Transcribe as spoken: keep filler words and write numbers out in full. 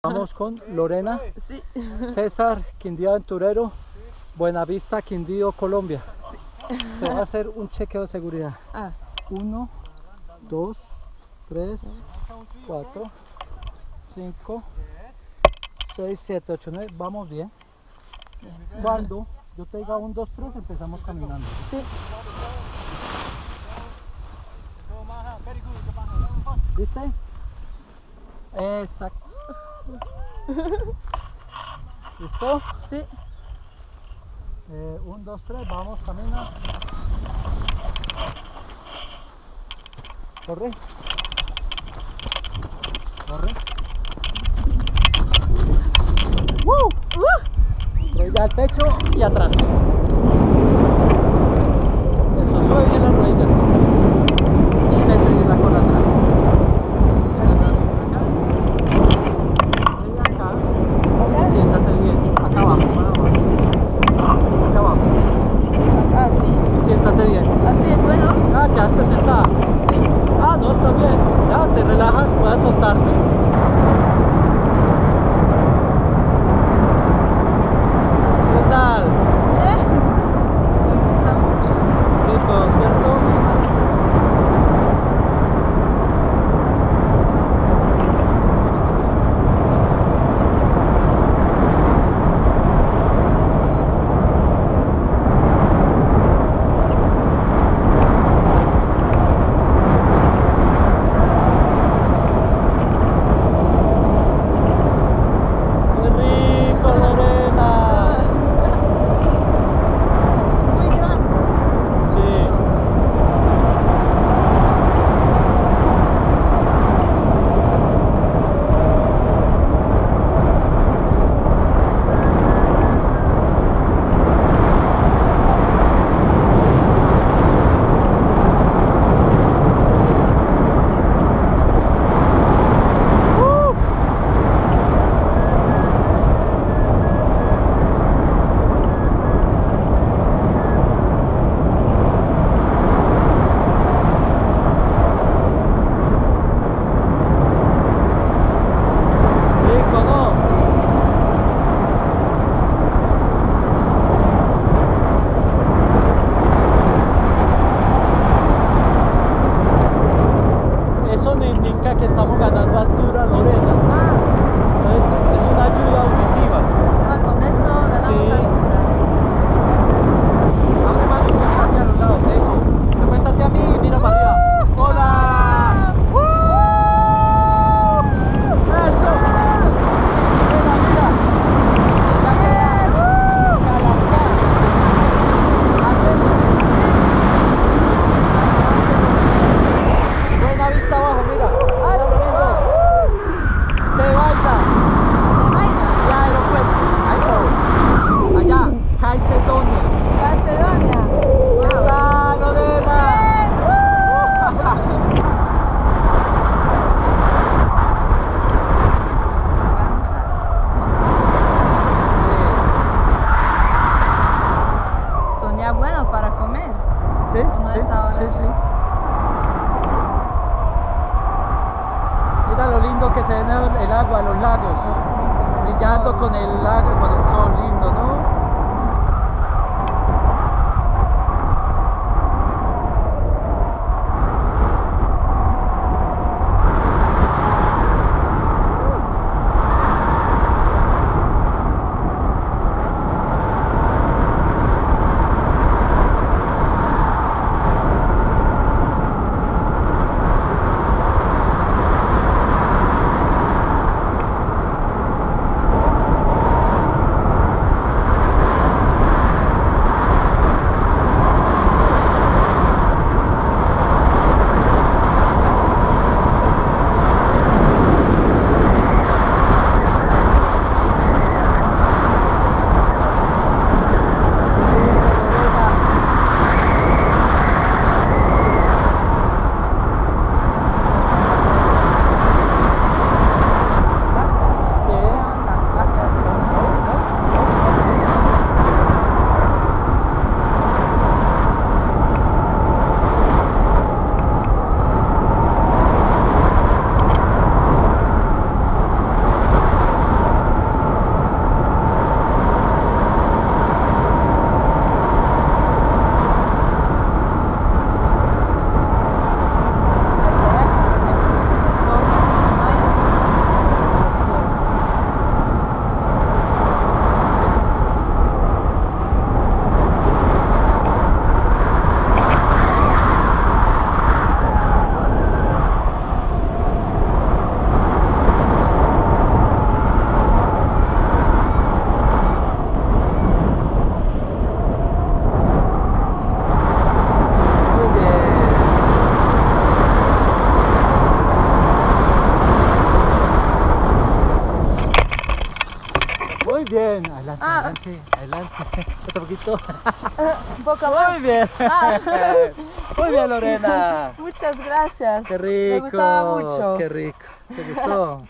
Vamos con Lorena, Sí. César, Quindío Aventurero, Buenavista, Quindío, Colombia. Sí. Te voy a hacer un chequeo de seguridad. Ah. Uno, dos, tres, cuatro, cinco, seis, siete, ocho, nueve. Vamos bien. Cuando yo te diga un, dos, tres, empezamos caminando. Sí. ¿Viste? Exacto. ¿Listo? Sí. Eh, un, dos, tres, vamos, camina. Corre. Corre. ¡Woo! Uh. Rodilla al pecho y atrás. Eso, sube bien las rodillas. Y mete bien la cola atrás. Siéntate bien, acá abajo, para abajo, acá abajo. Ah, sí. Y siéntate bien. Así es bueno. Ah, quedaste sentada. Sí. Ah, no, está bien. Ya, te relajas, puedes soltarte. ¿Qué tal? Bien. Me gusta mucho. Rico, ¿cierto? Muy bonito, ¡Qué rico, Lorena! es muy grande. Sí. Rico, ¿no? Eso me indica que estamos ganando altura, Lorena. Es, es una ayuda auditiva. Ah, con eso ganamos Sí. altura. Abre mano y mira hacia los lados, eso. Acuéstate a mí y mira para arriba. ¡Hola! ¡Eso! Mira, mira. Buena vista abajo, mira. Mira, Lorenzo. Te baila. ¿De vaina? Y aeropuerto. Ahí todo. Allá, Calcedonia. Macedonia. ¿Qué tal, Lorena? Las naranjas. Son ya buenos para comer. Sí, ¿O no sí, es ahora? sí, sí. Mira lo lindo que se ve el agua, los lagos, Así, con el brillando sol. con el lago, con el sol, lindo, ¿no? bien. Adelante, Ah. adelante, adelante. Otro poquito. Un poco más. Muy bien. Ah. Muy bien, Lorena. Muchas gracias. Qué rico. Me gustaba mucho. Qué rico. ¿Te gustó?